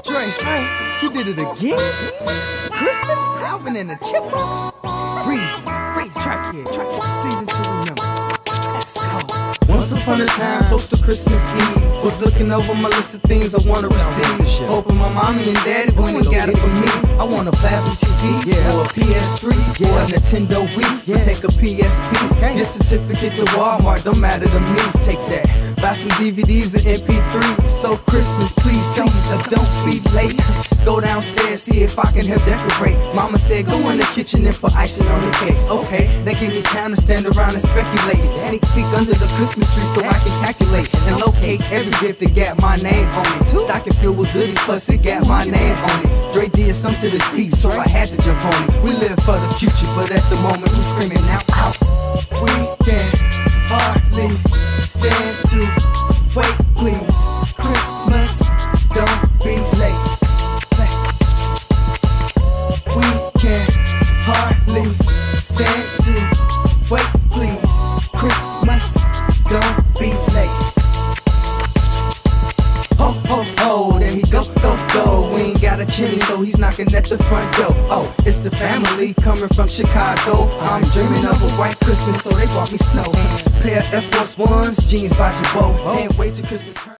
Dre, you did it again? Christmas? Alvin and the Chipmunks? Breezy, track here, season 2, remember. Let's go. Once upon a time, close to Christmas Eve, was looking over my list of things I wanna receive. Hoping my mommy and daddy went and got it for me. I want a plasma TV, or a PS3, or a Nintendo Wii, or take a PSP. Get certificate to Walmart, don't matter to me. Take that. Buy some DVDs and MP3. So Christmas, please don't be late. Go downstairs, see if I can help decorate. Mama said go in the kitchen and put icing on the cake. Okay, that give me time to stand around and speculate. Sneak peek under the Christmas tree so I can calculate and locate every gift that got my name on it. Stocking filled with goodies, plus it got my name on it. Dre did some to the sea, so I had to jump on it. We live for the future, but at the moment we screaming out. We can hardly stand to wait, please. Christmas, don't be late. We can hardly stand to wait, please. Christmas, don't be late. Ho, ho, ho, there he go. We ain't got a chimney, so he's knocking at the front door. Oh, it's the family coming from Chicago. I'm dreaming of a white Christmas, so they brought me snow. Pair of Air Force Ones, jeans by Jabot. Can't wait till Christmas turn.